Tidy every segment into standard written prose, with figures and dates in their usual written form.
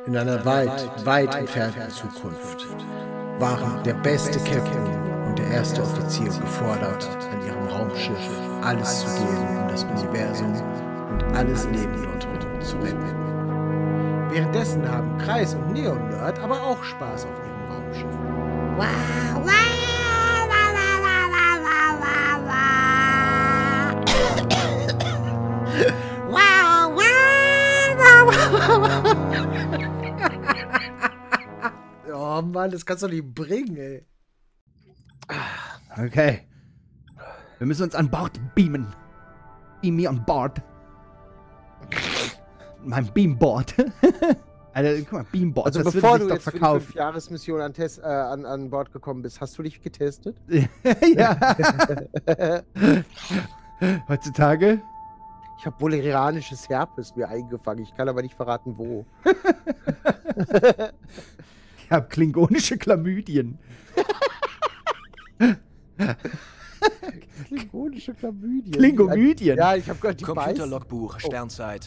in einer weit, weit entfernten Zukunft waren der beste Captain und der erste Offizier gefordert, an ihrem Raumschiff alles zu geben, um das Universum und alles Leben dort zu retten. Währenddessen haben Kreis und Neon Nerd aber auch Spaß auf ihrem Raumschiff. Wow, wow. Oh Mann, das kannst du nicht bringen, ey. Okay. Wir müssen uns an Bord beamen. Beam me on board. Mein Beamboard. Alter, guck mal, Beamboard. Also das bevor würde du sich doch jetzt verkaufen. für die 5-Jahres-Mission an Bord gekommen bist, hast du dich getestet? Ja. Heutzutage? Ich habe bolerianisches Herpes mir eingefangen. Ich kann aber nicht verraten, wo. Ich habe klingonische Chlamydien. Klingonische Chlamydien. Klingomydien. Ja, ich habe gehört, die Computerlogbuch, Sternzeit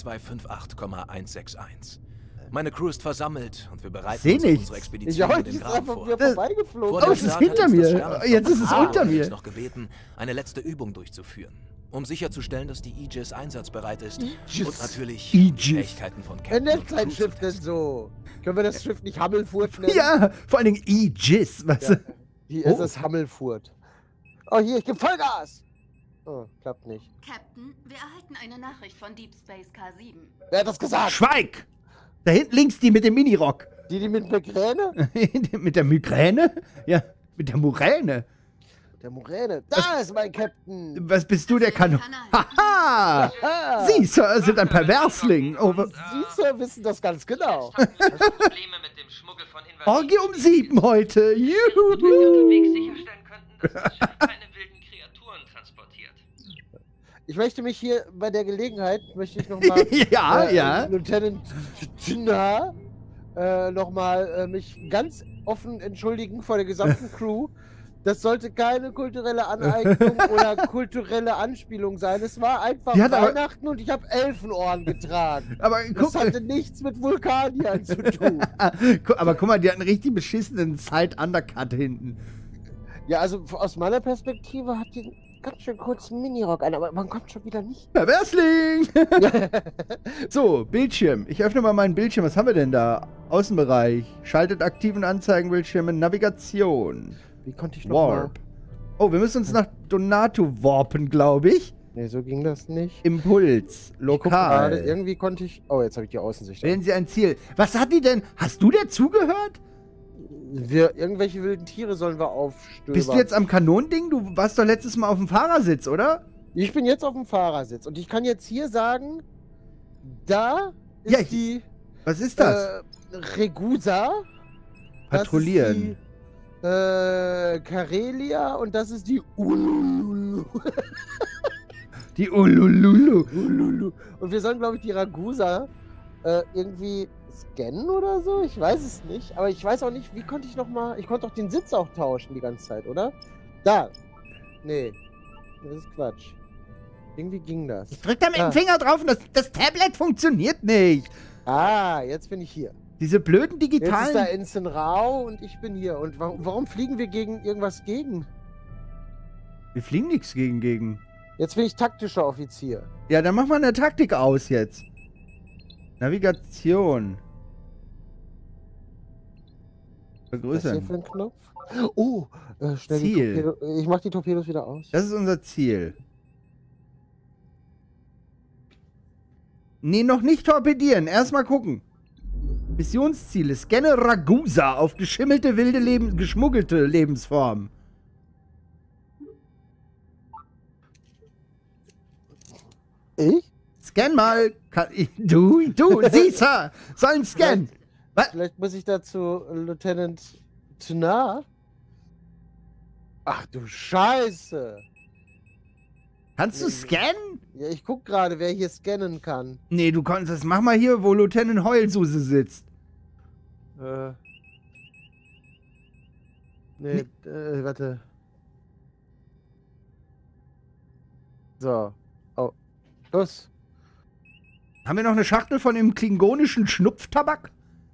2258,161. Meine Crew ist versammelt und wir bereiten Seh uns auf nichts. unsere Ich Expedition auch, in die den ist Graben einfach vor. wieder vorbeigeflogen. Vor Oh, dem es ist Start hat hinter uns das mir. Sternenflotten Jetzt ist es unter uns mir. noch gebeten, eine letzte Übung durchzuführen, um sicherzustellen, dass die Aegis einsatzbereit ist und natürlich Aegis. Fähigkeiten von Wer Captain nennt und sein Crew Schiff zu denn testen. so? Können wir das Schiff nicht Hammelfurt nennen? Ja, vor allen Dingen Aegis. Weißt du? Die Oh. SS Hammelfurt. Oh, hier, ich gebe Vollgas! Oh, klappt nicht. Captain, wir erhalten eine Nachricht von Deep Space K7. Wer hat das gesagt? Schweig! Da hinten links die mit dem Minirock. Die mit Migräne? Mit der Migräne? Ja, mit der Muräne. Der Muräne. Da ist mein Captain! Was bist du, der Kanon? Haha! Ah, Sie, Sir, sind ein Perversling. Oh, Sie, Sir, wissen das ganz genau. Probleme mit dem Schmuggel von Orgie um 7 heute. Dass wir Juhu. unterwegs sicherstellen könnten, dass das Schiff keine wilden Kreaturen transportiert. Ich möchte mich hier bei der Gelegenheit, nochmal Ja. Lieutenant Tuna nochmal mich ganz offen entschuldigen vor der gesamten Crew. Das sollte keine kulturelle Aneignung oder kulturelle Anspielung sein. Es war einfach Die hat aber- Weihnachten und ich habe Elfenohren getragen. Aber Das guck, hatte nichts mit Vulkaniern zu tun. aber guck mal, die hat einen richtig beschissenen Side-Undercut hinten. Ja, also aus meiner Perspektive hat die einen ganz schön kurzen Minirock an, aber man kommt schon wieder nicht. Perversling! So, Bildschirm. Ich öffne mal meinen Bildschirm. Was haben wir denn da? Außenbereich. Schaltet aktiven Anzeigenbildschirme. Navigation. Wie konnte ich noch mal? Warp. Oh, wir müssen uns nach Donato warpen, glaube ich. Nee, so ging das nicht. Impuls. Ich guck gerade, Lokal. irgendwie konnte ich... Oh, jetzt habe ich die Außensicht. Wählen Sie ein Ziel. Was hat die denn? Hast du der zugehört? Irgendwelche wilden Tiere sollen wir aufstöbern. Bist du jetzt am Kanonding? Du warst doch letztes Mal auf dem Fahrersitz, oder? Ich bin jetzt auf dem Fahrersitz und ich kann jetzt hier sagen, da ist Ja, die Was ist das? Regusa. Patrouillieren. Das ist die Karelia und das ist die Ulululu. Die Ulululu. Ululu. Und wir sollen, glaube ich, die Ragusa irgendwie scannen oder so. Ich weiß es nicht. Aber ich weiß auch nicht, wie konnte ich nochmal... Ich konnte doch den Sitz auch tauschen die ganze Zeit, oder? Da. Nee. Das ist Quatsch. Irgendwie ging das. Ich drück da mit Ah. dem Finger drauf und das Tablet funktioniert nicht. Ah, jetzt bin ich hier. Diese blöden Jetzt ist da digitalen... Ensign Rao und ich bin hier. Und warum fliegen wir gegen irgendwas gegen? Wir fliegen nichts gegen. Jetzt bin ich taktischer Offizier. Ja, dann mach mal eine Taktik aus jetzt. Navigation. Was ist das hier für Vergrößern. ein Knopf? Oh, schnell Ziel. die Torpedo. Ich mach die Torpedos wieder aus. Das ist unser Ziel. Nee, noch nicht torpedieren. Erstmal gucken. Missionsziele. Scanne Ragusa auf geschimmelte, geschmuggelte Lebensformen. Ich? Scan mal. Du, Sie, Sir, sollen scannen. Was? Vielleicht muss ich dazu Lieutenant Tuna. Ach du Scheiße. Kannst du scannen? Ja, ich guck gerade, wer hier scannen kann. Nee, du kannst das. Mach mal hier, wo Lieutenant Heulsuse sitzt. Warte. So. Oh. Los. Haben wir noch eine Schachtel von dem klingonischen Schnupftabak?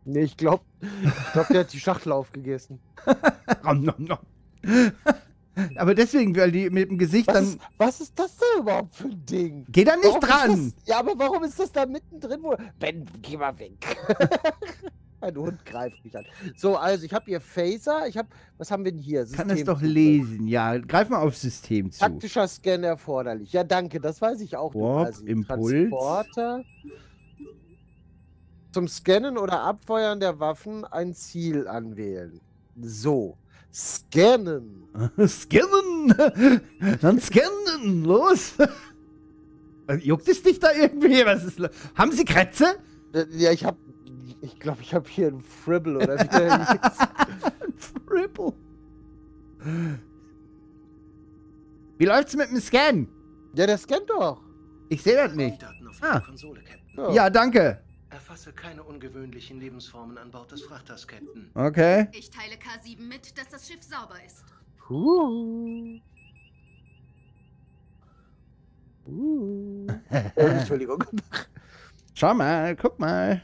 Nee, ich glaub, der hat die Schachtel aufgegessen. Nom, nom, nom. Aber deswegen, weil die mit dem Gesicht dann... Was ist das denn überhaupt für ein Ding? Geh da nicht Warum dran! ist das, ja, aber warum ist das da mittendrin? Ben, geh mal weg. Ein Hund greift mich an. So, also ich habe hier Phaser. Was haben wir denn hier? Kann es doch Systemzugriff. lesen, ja. Greif mal auf System zu. Taktischer Scan erforderlich. Ja, danke, das weiß ich auch. Warp, Impuls. Transporter. Zum Scannen oder Abfeuern der Waffen ein Ziel anwählen. So. Scannen. Scannen! Dann scannen! Los! Juckt es dich da irgendwie? Was ist Haben Sie Krätze? Ja, ich glaube, ich habe hier einen Fribble oder wie der hieß. Fribble. Wie läuft's mit dem Scan? Ja, der scannt doch. Ich sehe das nicht. Daten auf Ah. der Konsole, Captain. Ja, danke. Erfasse keine ungewöhnlichen Lebensformen an Bord des Frachters, Captain. Okay. Ich teile K7 mit, dass das Schiff sauber ist. Entschuldigung. Schau mal, guck mal.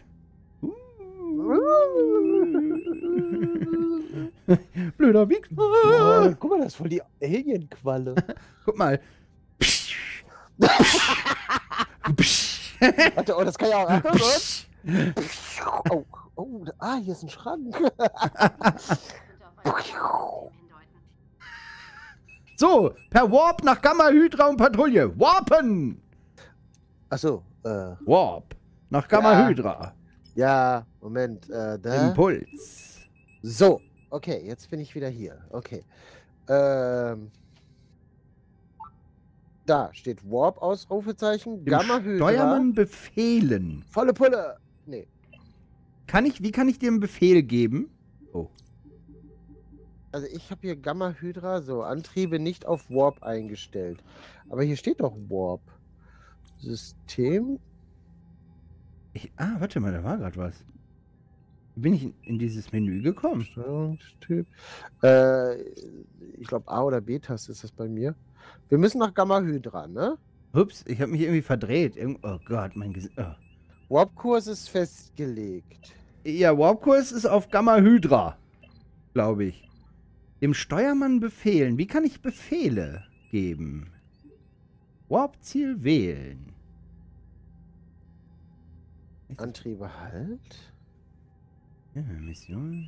Blöder Wichser. Oh, guck mal, das ist voll die Alien-Qualle. Guck mal. Warte, oh, das kann ja auch. Oh, hier ist ein Schrank. So, per Warp nach Gamma Hydra und Patrouille. Warpen! Achso, Warp. Nach Gamma Ja. Hydra. ja, Moment, da. Impuls. So, okay, jetzt bin ich wieder hier. Okay. Da steht Warp, Ausrufezeichen, Dem Gamma Hydra. Steuermann befehlen. Volle Pulle. Nee. Wie kann ich dir einen Befehl geben? Oh. Also ich habe hier Gamma Hydra, so, Antriebe nicht auf Warp eingestellt. Aber hier steht doch Warp. System. Warte mal, da war gerade was. Wie bin ich in dieses Menü gekommen? Steuerungstyp. Ich glaube A oder B-Taste ist das bei mir. Wir müssen nach Gamma Hydra, ne? Ups, ich habe mich irgendwie verdreht. Oh Gott, mein Gesicht. Oh. Warp-Kurs ist festgelegt. Ja, Warp-Kurs ist auf Gamma Hydra, glaube ich. Dem Steuermann befehlen. Wie kann ich Befehle geben? Warp-Ziel wählen. Antriebe halt. Ja, Mission.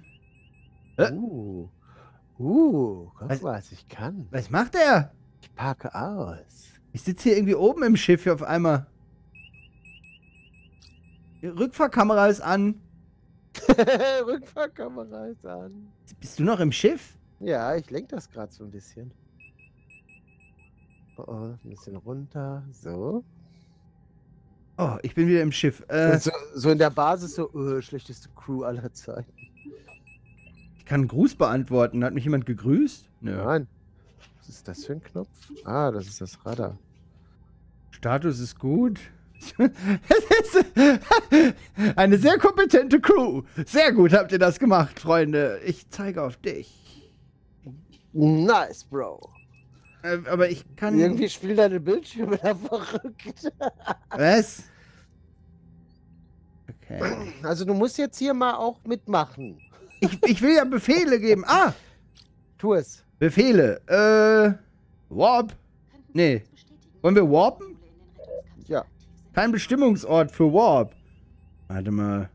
Guck was ich kann. Was macht er? Ich parke aus. Ich sitze hier irgendwie oben im Schiff hier auf einmal. Die Rückfahrkamera ist an. Rückfahrkamera ist an. Bist du noch im Schiff? Ja, ich lenke das gerade so ein bisschen. Oh, ein bisschen runter. So. Oh, ich bin wieder im Schiff. So in der Basis so, schlechteste Crew aller Zeiten. Ich kann einen Gruß beantworten. Hat mich jemand gegrüßt? Nö. Nein. Was ist das für ein Knopf? Ah, das ist das Radar. Status ist gut. Eine sehr kompetente Crew. Sehr gut habt ihr das gemacht, Freunde. Ich zeige auf dich. Nice, Bro. Aber ich kann... Irgendwie spielen deine Bildschirme da verrückt. Was? Okay. Also du musst jetzt hier mal auch mitmachen. Ich will ja Befehle geben. Ah! Tu es. Befehle. Warp. Nee. Wollen wir warpen? Ja. Kein Bestimmungsort für Warp. Warte mal.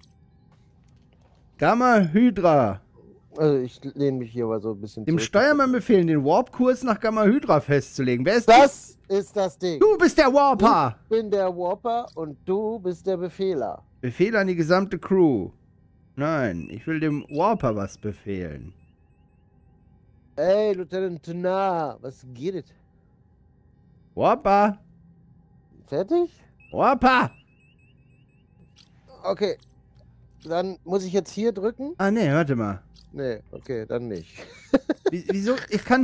Gamma Hydra. Also ich lehne mich hier mal so ein bisschen Dem zurück. Steuermann befehlen, den Warp-Kurs nach Gamma Hydra festzulegen. Wer ist Das ist das Ding. Du bist der Warper! Ich bin der Warper und du bist der Befehler. Befehl an die gesamte Crew. Nein, ich will dem Warper was befehlen. Ey, Lieutenant Na, was geht es? Warper! Fertig? Warper! Okay. Dann muss ich jetzt hier drücken? Ah, nee, warte mal. Nee, okay, dann nicht. Wieso? Ich kann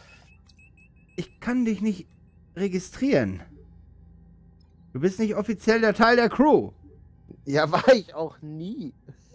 dich nicht registrieren. Du bist nicht offiziell der Teil der Crew. Ja, war ich auch nie.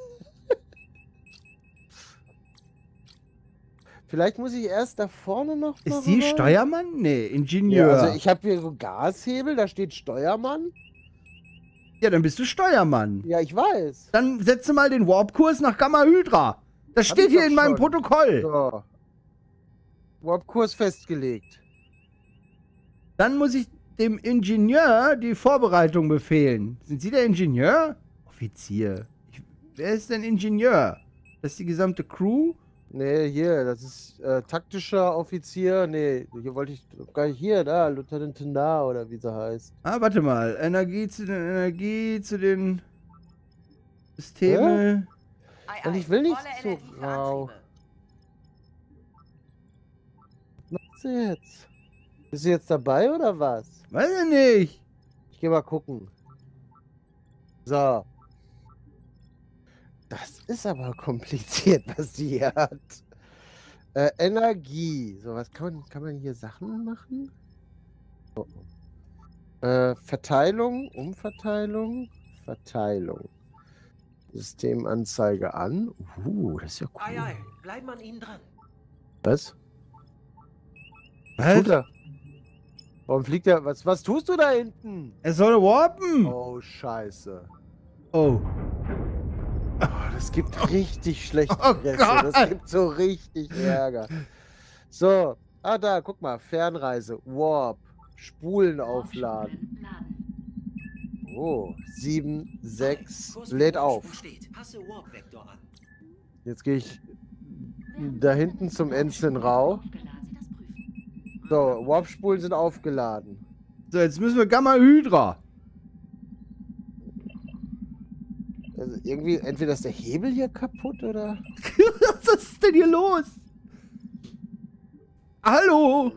Vielleicht muss ich erst da vorne noch mal Ist sie rüber? Steuermann? Nee, Ja, Ingenieur. also ich habe hier so Gashebel, da steht Steuermann. Ja, dann bist du Steuermann. Ja, ich weiß. Dann setze mal den Warp-Kurs nach Gamma Hydra. Das Hab steht ich hier doch in meinem schon. Protokoll. So. Warp-Kurs festgelegt. Dann muss ich dem Ingenieur die Vorbereitung befehlen. Sind Sie der Ingenieur? Offizier. Wer ist denn Ingenieur? Das ist die gesamte Crew? Nee, hier, das ist taktischer Offizier. Nee, hier wollte ich gar nicht. Hier, da, Lieutenant Tenar oder wie sie heißt. Ah, warte mal. Energie zu den Systeme. Und ich will nicht Volle so Energie für rau. Antriebe. Was macht sie jetzt? Ist sie jetzt dabei oder was? Weiß ich nicht. Ich geh mal gucken. So. Das ist aber kompliziert, was die hier hat. Energie. So, was kann man hier Sachen machen? Oh. Verteilung, Umverteilung, Verteilung. Systemanzeige an. Das ist ja cool. Ei, ei, bleiben an ihnen dran. Was? Was? Tut er? Warum fliegt er? Was tust du da hinten? Er soll warpen. Oh, scheiße. Oh. Oh, das gibt richtig schlechte Oh Presse. Gott. Das gibt so richtig Ärger. So, da, guck mal. Fernreise, Warp, Spulen aufladen. Oh, 7, 6, lädt auf. Steht. Passe Warp-Vektor an. Jetzt gehe ich da hinten zum Ensign Rau. So, Warp-Spulen sind aufgeladen. So, jetzt müssen wir Gamma Hydra. Also irgendwie, entweder ist der Hebel hier kaputt oder... Was ist denn hier los? Hallo?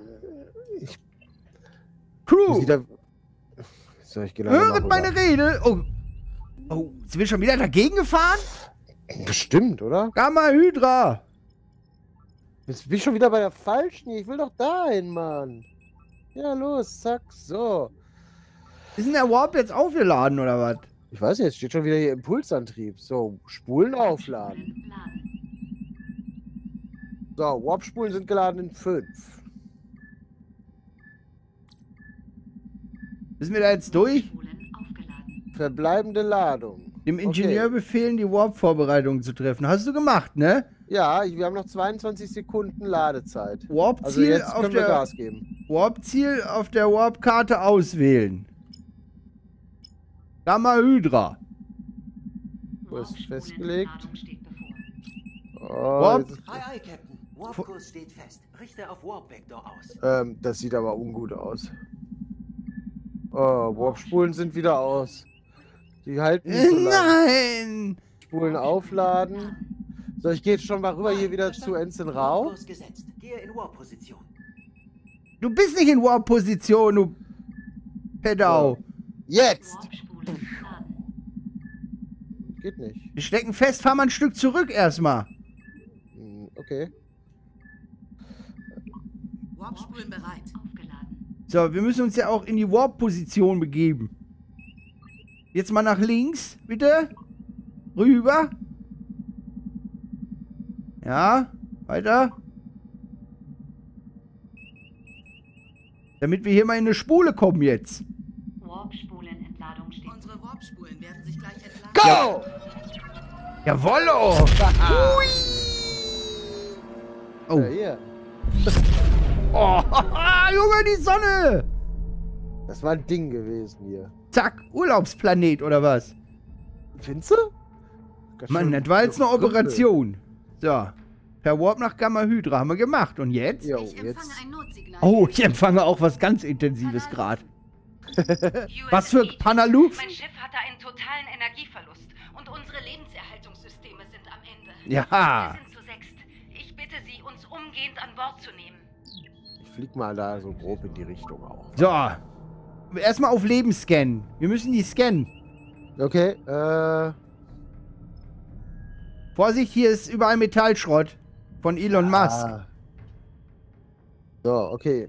Crew, Wieder... So, ich gehe da höret mal meine rüber. Rede. Oh. Oh, sind wir schon wieder dagegen gefahren? Bestimmt, oder? Gamma Hydra. Jetzt bin ich schon wieder bei der falschen. Ich will doch dahin, Mann. Ja, los, zack, so. Ist denn der Warp jetzt aufgeladen oder was? Ich weiß nicht, steht schon wieder hier Impulsantrieb. So, Spulen aufladen. So, Warp-Spulen sind geladen in 5. Müssen wir da jetzt durch? Verbleibende Ladung. Dem Ingenieur befehlen, die Warp-Vorbereitung zu treffen. Hast du gemacht, ne? Ja, wir haben noch 22 Sekunden Ladezeit. Also Warp-Ziel jetzt auf können wir der Gas geben. Warp-Ziel auf der Warp-Karte auswählen. Gamma Hydra. So ist festgelegt. Oh, Warp. jetzt, Ei, ei, Captain. Warp-Kurs steht fest. Richte auf Warp-Vektor aus. das sieht aber ungut aus. Oh, Warp-Spulen sind wieder aus. Die halten nicht so lange. Nein! Spulen aufladen. So, ich gehe jetzt schon mal rüber hier wieder zu Ensign Rau. Warp-Kurs gesetzt. Gehe in Warp-Position. Du bist nicht in Warp-Position, du Pedau. Jetzt! Geht nicht. Wir stecken fest, fahr mal ein Stück zurück erstmal. Okay. Warp-Spulen bereit. So, wir müssen uns ja auch in die Warp-Position begeben. Jetzt mal nach links, bitte. Rüber. Ja, weiter. Damit wir hier mal in eine Spule kommen jetzt. Warp-Spulenentladung steht. Unsere Warp-Spulen werden sich gleich entladen. Go! Jawollo! Hui! Oh. Ja, hier. Oh, Junge, die Sonne! Das war ein Ding gewesen hier. Zack, Urlaubsplanet oder was? Findest du? Ganz Mann, schön das war jetzt eine Krüppel. Operation. So, per Warp nach Gamma Hydra haben wir gemacht. Und jetzt? Jo, Ich empfange jetzt. ein Notsignal. Oh, ich empfange auch was ganz Intensives gerade. Was für Panaluf? Mein Schiff hatte einen totalen Energieverlust und unsere Lebenserhaltungssysteme sind am Ende. Ja. Wir sind zu sechst. Ich bitte Sie, uns umgehend an Bord zu nehmen. Ich flieg mal da so grob in die Richtung auch. So. Erstmal auf Leben scannen. Wir müssen die scannen. Okay, Vorsicht, hier ist überall Metallschrott. Von Elon Musk. So, okay.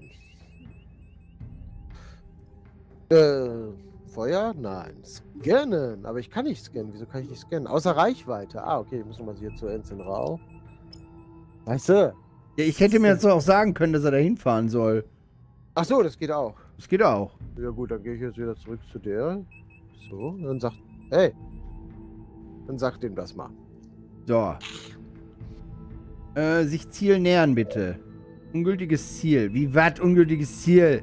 Feuer? Nein. Scannen. Aber ich kann nicht scannen. Wieso kann ich nicht scannen? Außer Reichweite. Ah, okay. Ich muss nochmal hier zu Ensign Rau. Weißt du? Ja, ich hätte mir jetzt auch sagen können, dass er da hinfahren soll. Ach so, das geht auch. Das geht auch. Ja gut, dann gehe ich jetzt wieder zurück zu der. So, dann sagt, hey. Dann sagt ihm das mal. So. Sich Ziel nähern, bitte. Ungültiges Ziel. Wie was? Ungültiges Ziel.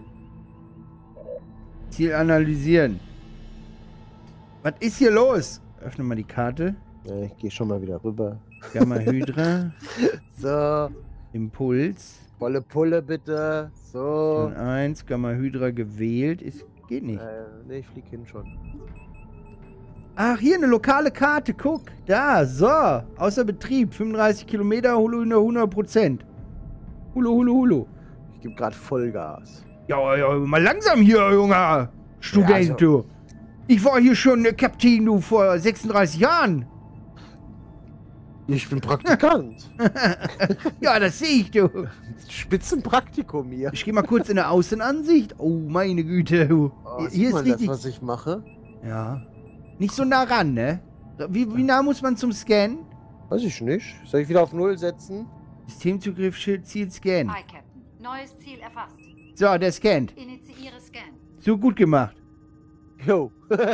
Ziel analysieren. Was ist hier los? Öffne mal die Karte. Ja, ich gehe schon mal wieder rüber. Gamma Hydra. So, Impuls. volle Pulle bitte. So. 1, Gamma Hydra gewählt. Geht nicht. Nee, ich flieg hin schon. Ach, hier eine lokale Karte. Guck. Da, so. Außer Betrieb. 35 Kilometer, Hulu 100%. Hulu. Ich gebe gerade Vollgas. Ja, mal langsam hier, junger Student, Ja, du. Ich war hier schon Kapitän, du, vor 36 Jahren. Ich bin Praktikant. Ja, das sehe ich, du. Spitzenpraktikum hier. Ich gehe mal kurz in der Außenansicht. Oh, meine Güte, du. Oh, Hier sieht ist man richtig... das, was ich mache? Ja. Nicht so nah ran, ne? Wie nah muss man zum Scannen? Weiß ich nicht. Soll ich wieder auf 0 setzen? Systemzugriff, Schild, Ziel, Scan. Hi, Captain. Neues Ziel erfasst. So, der scannt. Initiiere Scan. So gut gemacht. Jo.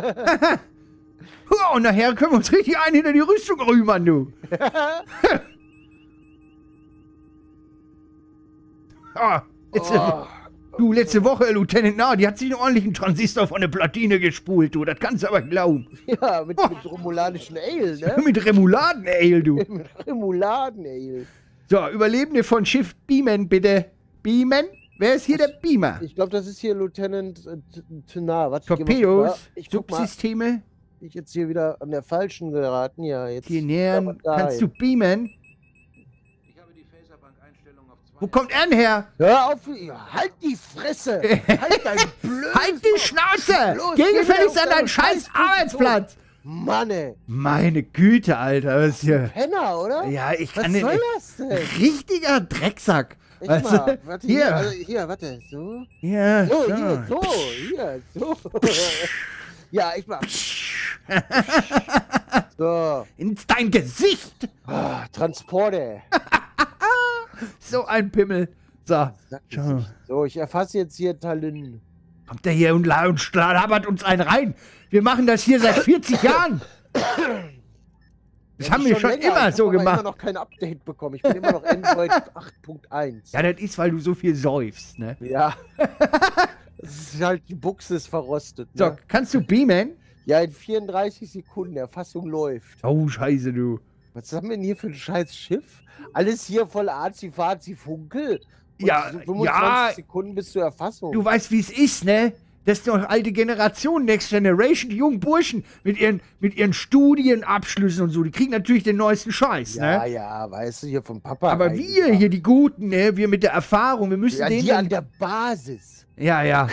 Oh, und nachher können wir uns richtig ein hinter die Rüstung rümmern, du. Letzte Woche, Lieutenant Na, die hat sich einen ordentlichen Transistor von der Platine gespult, du. Das kannst du aber glauben. Ja, mit romulanischen Ale, ne? Mit Remuladen-Ale, du. Mit Remuladen-Ale. So, Überlebende von Schiff Beamen, bitte. Beamen? Wer ist hier der Beamer? Ich glaube, das ist hier Lieutenant Tena. Warte, Torpedos, ich guck mal. Subsysteme, Ich jetzt hier wieder an der falschen geraten. Ja, jetzt. hier nähern. da Kannst du beamen? Ich habe die Phaserbank-Einstellung auf 2. Wo kommt er denn her? Hör auf! Halt die Fresse! Halt dein blödes... Halt die Schnauze! Los, Geh geh gefälligst wieder an auf deinen deine scheiß Scheißposition. Arbeitsplatz! Mann, ey! Meine Güte, Alter, was hier? Penner, oder? Ja, ich Was kann soll nicht. das denn? Richtiger Drecksack. Echt Also, mal, warte, hier. hier, warte, so. Ja, So, so. hier, so. Ja, ich mach. So. Ins dein Gesicht! Ah, Transporte. So ein Pimmel. So, schau. So, ich erfasse jetzt hier Tallinn. Kommt der hier und labert uns einen rein. Wir machen das hier seit 40 Jahren. Das haben wir schon länger. immer so Ich habe gemacht. immer noch kein Update bekommen. Ich bin immer noch Android 8.1. Ja, das ist, weil du so viel säufst, ne? Ja. Das ist halt, die Buchse ist verrostet. So, Ne? kannst du beamen? Ja, in 34 Sekunden. Erfassung läuft. Oh, scheiße, du. Was haben wir denn hier für ein scheiß Schiff? Alles hier voll Azi-Fazi-Funkel. Und Ja, 25 ja. Sekunden bis zur Erfassung. Du weißt, wie es ist, ne? Das ist noch alte Generation, Next Generation, die jungen Burschen mit ihren Studienabschlüssen und so, die kriegen natürlich den neuesten Scheiß, ja, ne? ja, weißt du, hier vom Papa. Aber rein, wir ja. hier, die Guten, ne? Wir mit der Erfahrung, wir müssen Ja, denen... die an der Basis. Ja.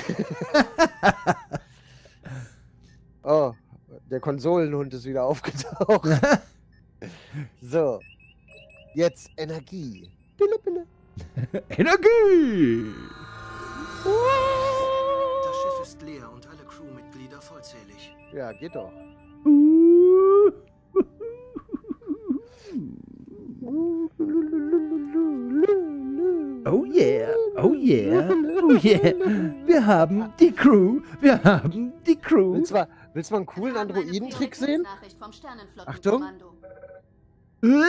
Oh, der Konsolenhund ist wieder aufgetaucht. So. Jetzt Energie. Pille, Pille. Energie! Das Schiff ist leer und alle Crewmitglieder vollzählig. Ja, geht doch. Oh yeah, oh yeah, oh yeah. Wir haben die Crew, wir haben die Crew. Willst du mal einen coolen Androiden-Trick sehen? Achtung. Wir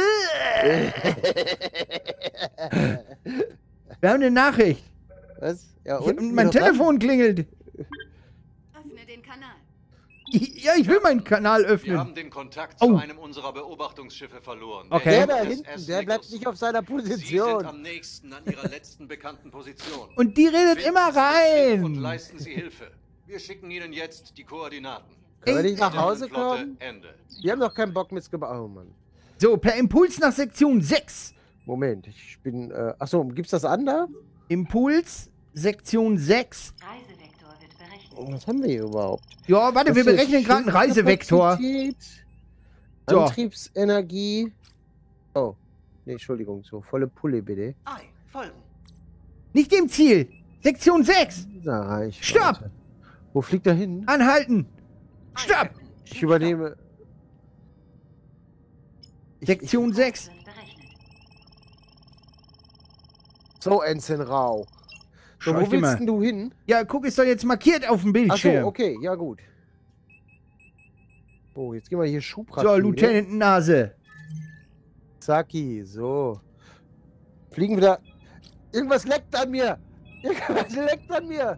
haben eine Nachricht. Was? Ja, Ich, und? mein Telefon klingelt. Öffne den Kanal. Ja, ich will meinen Kanal Wir öffnen. haben den Kontakt Oh. zu einem unserer Beobachtungsschiffe verloren. Okay. Der da SS hinten, der bleibt Nikos. nicht auf seiner Sie sind Position. am nächsten an ihrer letzten bekannten Position. Und die redet Finden immer Sie das Schiff und rein. leisten Sie Hilfe. Wir schicken Ihnen jetzt die Koordinaten. Können wir nicht nach Hause Sternenflotte, kommen? Ende. Wir haben doch keinen Bock mitgemacht. Oh Mann. So, per Impuls nach Sektion 6. Moment, ich bin. Achso, gibt's das an da? Impuls, Sektion 6. Reisevektor wird berechnet. Was haben wir hier überhaupt? Ja, warte, wir Das hier berechnen gerade einen Reisevektor. Schildkapazität, So. Antriebsenergie. Oh. Nee, Entschuldigung, so. Volle Pulle bitte. Ei, folgen. Nicht dem Ziel. Sektion 6. Da reicht. Stopp! Wo fliegt er hin? Anhalten. Stopp. Ich übernehme. Sektion 6. Wird berechnet. So, Ensign Rau. So, Schau ich wo dir mal. willst denn du hin? Ja, guck, ist doch jetzt markiert auf dem Achso, Bildschirm. okay, ja gut. Oh, jetzt gehen wir hier Schubrakete. So, Lieutenant Nase. Zacki, so. Fliegen wieder. Irgendwas leckt an mir. Irgendwas leckt an mir.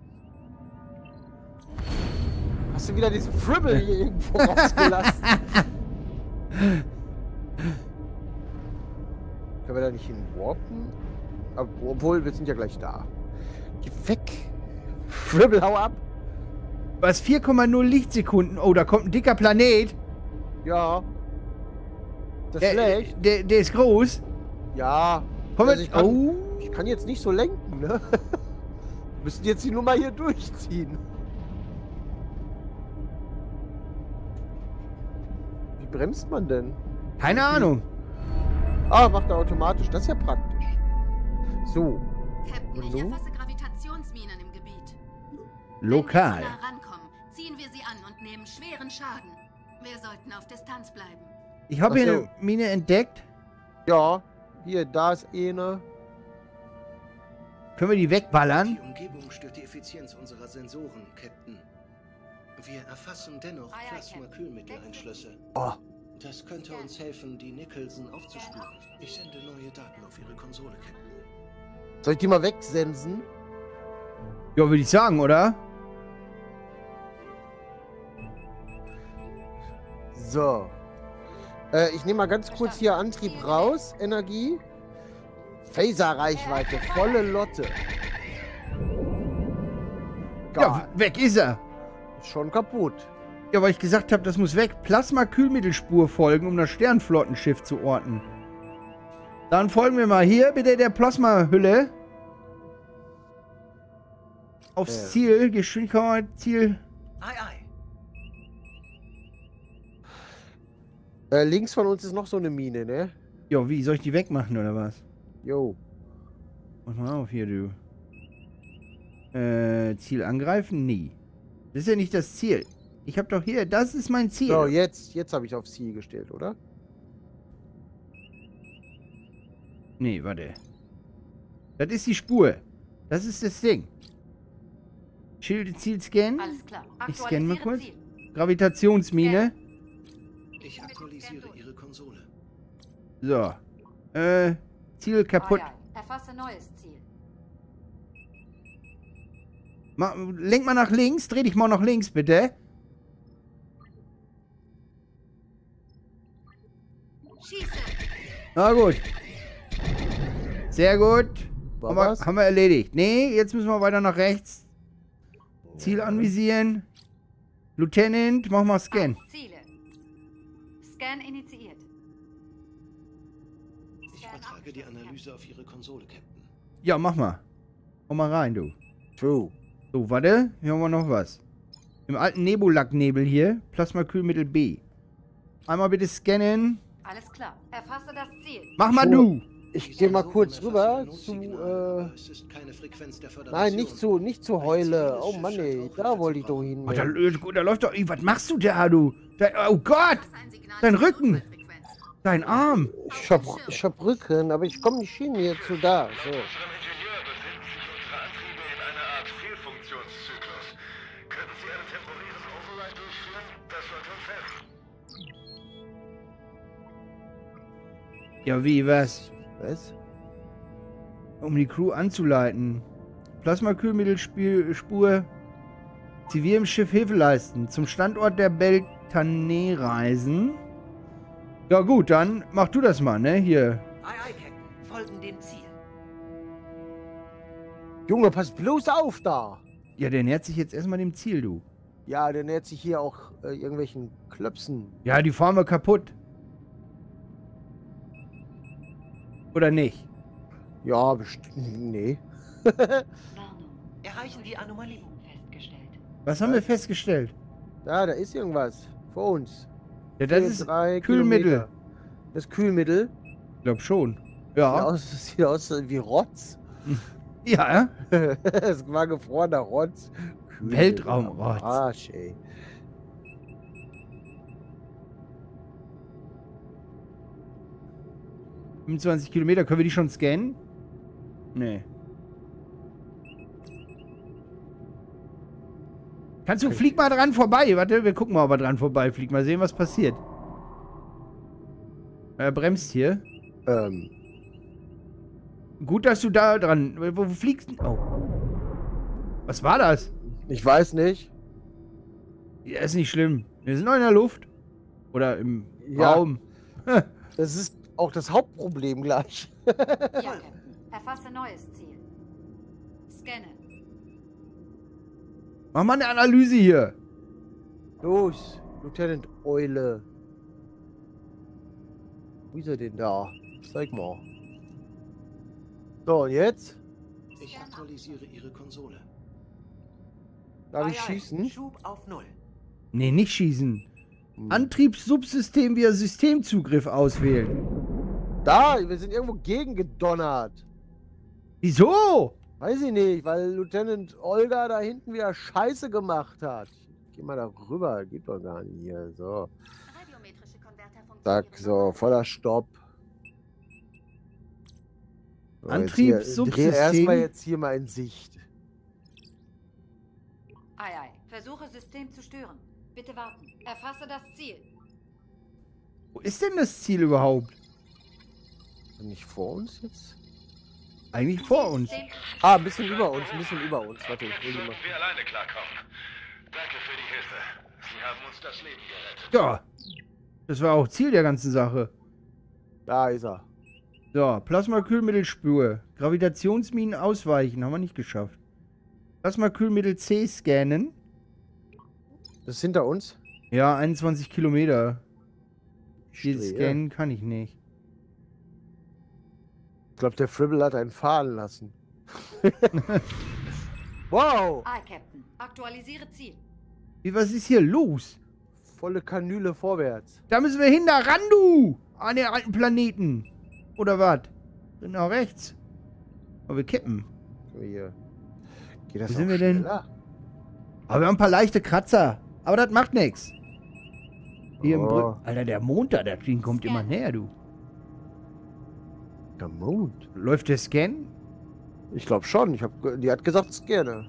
Hast du wieder diesen Fribble hier irgendwo rausgelassen? Können wir da nicht hin warpen? Obwohl, wir sind ja gleich da. Geh weg. Fribble, hau ab. Was? 4,0 Lichtsekunden. Oh, da kommt ein dicker Planet. Ja. Das ist schlecht. Der ist groß. Ja. Komm Also mit. ich kann jetzt nicht so lenken, ne? Wir müssen jetzt die Nummer hier durchziehen. Wie bremst man denn? Keine Ahnung. Ah, macht er automatisch. Das ist ja praktisch. So. Captain, ich Hallo? erfasse Gravitationsminen im Gebiet. Lokal. Wenn wir zu nah rankommen, ziehen wir sie an und nehmen schweren Schaden. Wir sollten auf Distanz bleiben. Ich habe hier Ach so. eine Mine entdeckt. Ja. Hier, da ist eine. Können wir die wegballern? Die Umgebung stört die Effizienz unserer Sensoren, Captain. Wir erfassen dennoch Plasma-Kühlmitteleinschlüsse. Oh. Das könnte uns helfen, die Nicholson aufzuspüren. Ich sende neue Daten auf Ihre Konsole, Captain. Soll ich die mal wegsensen? Ja, würde ich sagen, oder? So. Ich nehme mal ganz kurz hier Antrieb raus. Energie. Phaser-Reichweite. Volle Lotte. Ja, weg ist er. Ist schon kaputt. Ja, weil ich gesagt habe, das muss weg. Plasma-Kühlmittelspur folgen, um das Sternflottenschiff zu orten. Dann folgen wir mal hier bitte der Plasma-Hülle. Aufs Ziel. Geschwindigkeit, Ziel. Ei, ei. Links von uns ist noch so eine Mine, ne? Ja, wie? Soll ich die wegmachen, oder was? Jo. Mach mal auf hier, du. Ziel angreifen? Nie. Das ist ja nicht das Ziel. Ich hab doch hier, das ist mein Ziel. So, jetzt habe ich aufs Ziel gestellt, oder? Nee, warte. Das ist die Spur. Das ist das Ding. Ziel scannen. Alles klar. Ich scanne mal Aktualisiere kurz. Ziel. Gravitationsmine. Ich aktualisiere Ihre Konsole. So. Ziel kaputt. Ei, ei. Erfasse neues Ziel. Lenk mal nach links. Dreh dich mal nach links, bitte. Schieße! Na gut. Sehr gut. War was? Haben wir erledigt. Nee, jetzt müssen wir weiter nach rechts. Ziel anvisieren. Lieutenant, mach mal Scan. Ziele. Scan initiiert. Ich übertrage die Analyse auf Ihre Konsole, Captain. Ja, mach mal. Komm mal rein, du. True. So, warte. Hier haben wir noch was. Im alten Nebulack-Nebel hier. Plasmakühlmittel B. Einmal bitte scannen. Alles klar. Erfasse das Ziel. Mach mal So. du. Ich gehe mal kurz Sensoren rüber erfassen zu, Notsignale, aber es ist keine Frequenz der Nein, Föderation. nicht zu Heule. Oh Mann, ey. Da wollte ich doch hin. Oh, da läuft doch... Ey, was machst du da, du? Oh Gott! Ein Signal Dein zur Rücken. Notfallfrequenz. Dein Arm! Ich hab Rücken, aber ich komme nicht hin hier zu da. So. Unserem Ingenieur befinden sich unsere Antriebe in einer Art Fehlfunktionszyklus. Könnten Sie einen temporären Override durchführen? Das sollte uns helfen. Ja, wie, was? Was? Um die Crew anzuleiten. Plasmakühlmittelspur. Zivilem Schiff Hilfe leisten. Zum Standort der Beltane reisen. Ja gut, dann mach du das mal, ne? Hier. Ei, ei, Captain. Folgen dem Ziel. Junge, pass bloß auf da. Ja, der nähert sich jetzt erstmal dem Ziel, du. Ja, der nähert sich hier auch irgendwelchen Klöpsen. Ja, die fahren wir kaputt. Oder nicht? Ja, bestimmt. Nee. Warnung. Erreichen die Anomalie. Festgestellt. Was haben wir festgestellt? Da ist irgendwas. Vor uns. Ja, das ist 3 Kühlmittel. Kilometer. Das ist Kühlmittel. Ich glaub schon. Sieht Ja. aus, das sieht aus wie Rotz. Ja, Es war gefrorener Rotz. Kühlmittel. Weltraumrotz. Arsch, ey. ja. 25 Kilometer. Können wir die schon scannen? Nee. Flieg mal dran vorbei. Warte, wir gucken mal, ob er dran vorbei fliegt. Mal sehen, was passiert. Er bremst hier. Gut, dass du da dran... Wo fliegst du? Oh. Was war das? Ich weiß nicht. Ja, ist nicht schlimm. Wir sind noch in der Luft. Oder im Raum. Das ist auch das Hauptproblem gleich. Ja, Captain. Erfasse neues Ziel. Scanne. Mach mal eine Analyse hier. Los, Lieutenant Eule. Wo ist er denn da? Zeig mal. So, und jetzt? Ich aktualisiere Ihre Konsole. Darf ich schießen? Schub auf 0. Nee, nicht schießen. Antriebssubsystem via Systemzugriff auswählen. Da, wir sind irgendwo gegengedonnert. Wieso? Weiß ich nicht, weil Lieutenant Olga da hinten wieder Scheiße gemacht hat. Geh mal da rüber, geht doch gar nicht hier. So. Zack, so, voller Stopp. So, Antriebssubsystem. Dreh erstmal jetzt hier mal in Sicht. Ei. Versuche System zu stören. Bitte warten. Erfasse das Ziel. Wo ist denn das Ziel überhaupt? Nicht vor uns jetzt? Eigentlich vor uns. Ah, ein bisschen über uns, Warte, ich will Würden mal. wir alleine klarkommen. Danke für die Hilfe. Sie haben uns das Leben gerettet. Ja. Das war auch Ziel der ganzen Sache. Da ist er. So, Plasmakühlmittelspur. Gravitationsminen ausweichen. Haben wir nicht geschafft. Plasmakühlmittel C scannen. Das ist hinter uns? Ja, 21 Kilometer. Viel Strehe. scannen kann ich nicht. Ich glaube, der Fribble hat einen fahren lassen. Wow! Ei, Captain. Aktualisiere Ziel. Was ist hier los? Volle Kanüle vorwärts. Da müssen wir hin, da ran, du! An den alten Planeten. Oder was? Nach rechts. Aber wir kippen. Hier. Geht das Wo sind auch wir denn? schneller? Aber wir haben ein paar leichte Kratzer. Aber das macht nichts. Hier im Oh. Alter, der Mond da, der Ding kommt immer näher, du. Der Mond? Läuft der Scan? Ich glaube schon. Die hat gesagt, es gerne.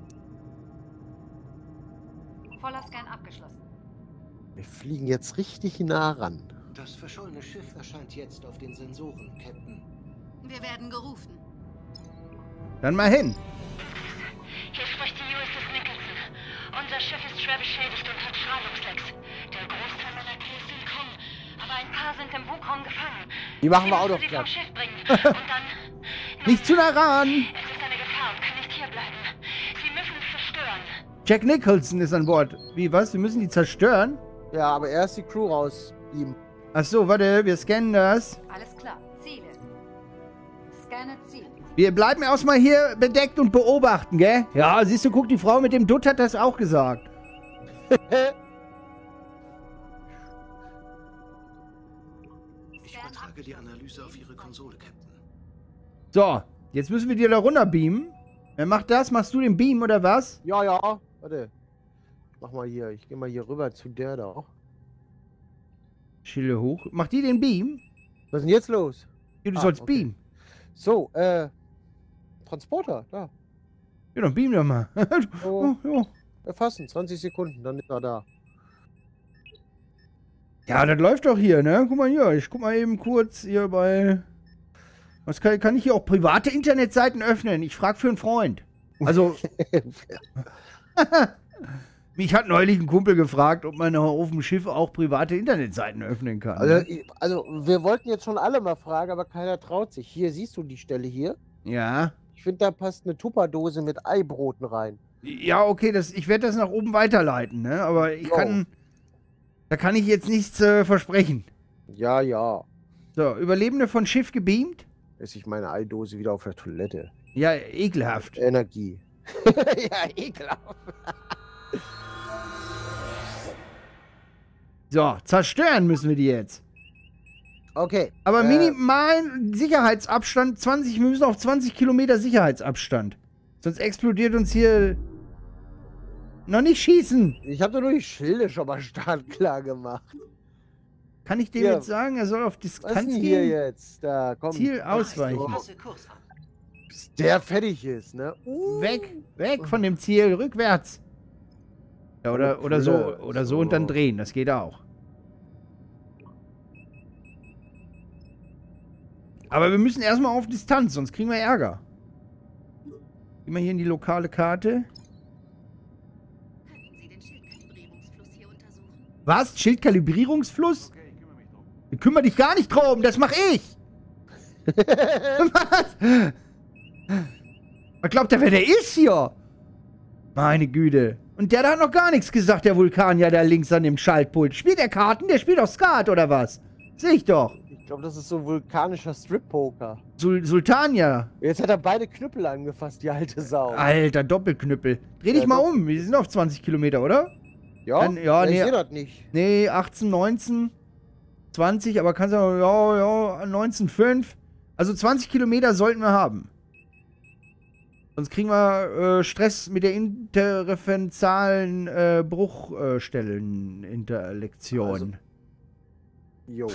Voller Scan abgeschlossen. Wir fliegen jetzt richtig nah ran. Das verschollene Schiff erscheint jetzt auf den Sensoren, Captain. Wir werden gerufen. Dann mal hin. Hier spricht die USS Nicholson. Unser Schiff ist schwer beschädigt und hat Strahlungslecks. Der Großteil meiner Crew ist entkommen, aber ein paar sind im Bugraum gefangen. Die machen wir auch noch Sie platt. vom Schiff bringen. Und dann... Nicht zu nah ran! Es ist eine Gefahr und kann nicht hierbleiben. Sie müssen es zerstören. Jack Nicholson ist an Bord. Wie, was? Wir müssen die zerstören? Ja, aber erst die Crew raus. Ach so, warte, wir scannen das. Alles klar. Ziele. Scanne Ziel. Wir bleiben erstmal hier bedeckt und beobachten, gell? Ja, siehst du, guck, die Frau mit dem Dutt hat das auch gesagt. Ich übertrage die Analyse auf Ihre Konsole, Captain. So, jetzt müssen wir dir da runter beamen. Wer macht das? Machst du den Beam oder was? Ja, ja. Warte. Mach mal hier. Ich gehe mal hier rüber zu der da. Schilde hoch. Macht die den Beam? Was ist denn jetzt los? Ja, du sollst okay. beamen. So, Transporter, da. Ja, dann beam doch mal. So, ja. Erfassen, 20 Sekunden, dann ist er da. Ja, das läuft doch hier, ne? Guck mal hier. Ich guck mal eben kurz hier bei... Was kann ich hier auch private Internetseiten öffnen? Ich frage für einen Freund. Also... Mich hat neulich ein Kumpel gefragt, ob man auf dem Schiff auch private Internetseiten öffnen kann. Also, wir wollten jetzt schon alle mal fragen, aber keiner traut sich. Hier, siehst du die Stelle hier? Ja. Ich finde, da passt eine Tupperdose mit Eibroten rein. Ja, okay, ich werde das nach oben weiterleiten, ne? Aber ich kann... Da kann ich jetzt nichts versprechen. Ja, ja. So, Überlebende von Schiff gebeamt? Esse ich meine Eidose wieder auf der Toilette. Ja, ekelhaft. Energie. Ja, ekelhaft. So, zerstören müssen wir die jetzt. Okay. Aber minimalen Sicherheitsabstand 20, wir müssen auf 20 Kilometer Sicherheitsabstand. Sonst explodiert uns hier... Noch nicht schießen. Ich habe doch nur die Schilde schon mal startklar gemacht. Kann ich dem jetzt sagen, er soll auf Distanz Was ist denn gehen? hier jetzt? Da, komm. Ziel ausweichen. Bis der fertig ist, ne? Weg von dem Ziel, rückwärts. Ja, oder so und dann drehen. Das geht auch. Aber wir müssen erstmal auf Distanz, sonst kriegen wir Ärger. Gehen wir hier in die lokale Karte. Was? Schildkalibrierungsfluss? Ich kümmere dich gar nicht drum, das mach ich. Was? Was glaubt der, wer der ist hier? Meine Güte. Und der hat noch gar nichts gesagt, der Vulkanier da links an dem Schaltpult. Spielt der Karten? Der spielt doch Skat, oder was? Sehe ich doch. Ich glaube, das ist so vulkanischer Strip-Poker. Sultania. Jetzt hat er beide Knüppel angefasst, die alte Sau. Alter, Doppelknüppel. Dreh dich mal um. Wir sind auf 20 Kilometer, oder? Ja? Ja, ich nee. sehe das nicht. Nee, 18, 19, 20, aber kannst du ja, 19,5. Also 20 Kilometer sollten wir haben. Sonst kriegen wir Stress mit der interreferenzalen Bruchstelleninterlektion. Also, jo.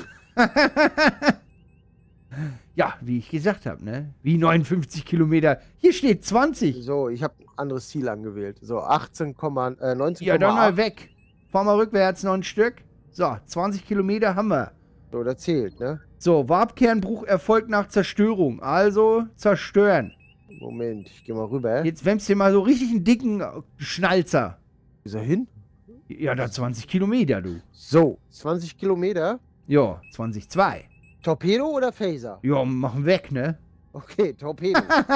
Ja, wie ich gesagt habe, ne? Wie 59 Kilometer. Hier steht 20. So, ich habe ein anderes Ziel angewählt. So, 19,8. Ja, dann mal weg. Fahr mal rückwärts noch ein Stück. So, 20 Kilometer haben wir. So, das zählt, ne? So, Warpkernbruch erfolgt nach Zerstörung. Also, zerstören. Moment, ich geh mal rüber. Jetzt wämmst du mal so richtig einen dicken Schnalzer. Ist er hin? Ja, da 20 Kilometer, du. So, 20 Kilometer? Ja, 20,2. Torpedo oder Phaser? Ja, machen weg, ne? Okay, Torpedo.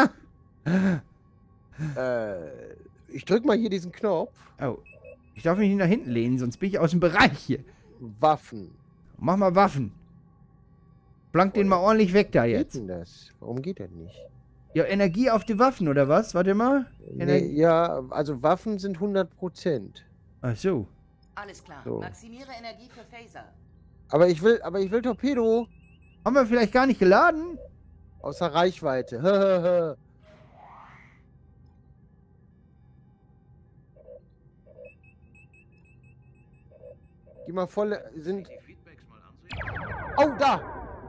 Ich drück mal hier diesen Knopf. Oh, ich darf mich nicht nach hinten lehnen, sonst bin ich aus dem Bereich hier. Waffen. Mach mal Waffen. Blank den mal ordentlich weg da jetzt. Wie geht denn das? Warum geht das nicht? Ja, Energie auf die Waffen, oder was? Warte mal. Nee, ja, also Waffen sind 100%. Ach so. Alles klar. So. Maximiere Energie für Phaser. Aber ich will Torpedo. Haben wir vielleicht gar nicht geladen? Außer Reichweite. Geh mal voll. Sind. Oh, da!